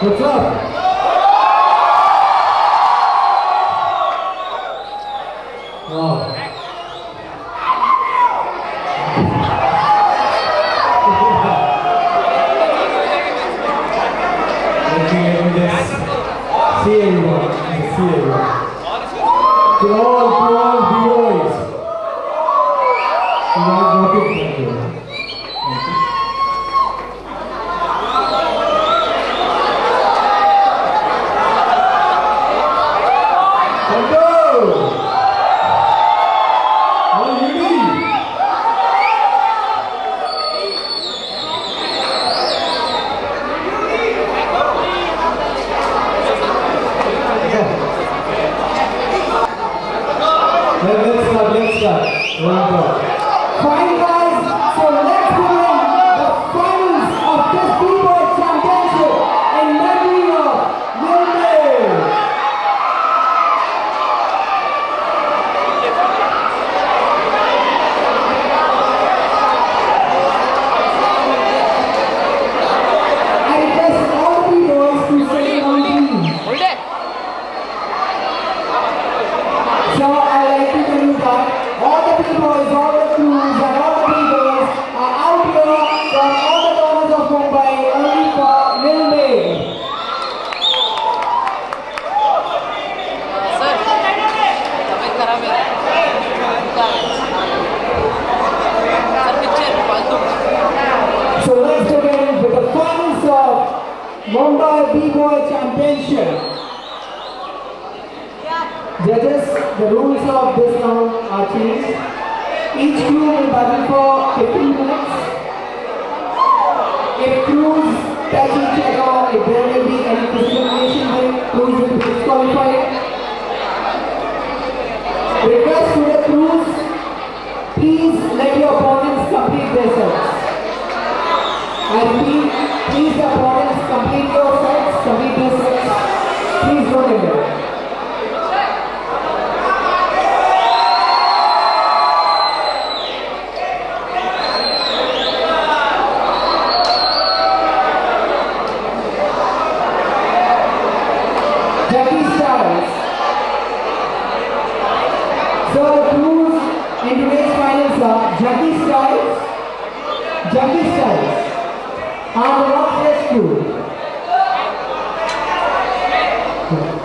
What's up? Wow. Let me just see everyone. See everyone. To all bboys. You guys rock it. Thank you. Let's start. Fine guys, so let's begin the finals of this bboy championship in memory of Mumbai. I request all the bboys to stay on team. So I like to tell you that all the bboys, all the crews and all the bboys are out here from all the corners of Mumbai only for Mumbai. So let's begin with the finals of Mumbai bboy championship. Judges, the rules of this round are changed. Each crew will battle for 15 minutes. If crews touch each other, if there may be any discrimination, then crews will be disqualified. Request to the crews, please let your opponents complete their sets. I repeat, please the opponents complete your sets, complete their sets. Please don't interrupt. So the crews in today's finals are Jackie Styles, and the Rock Crew.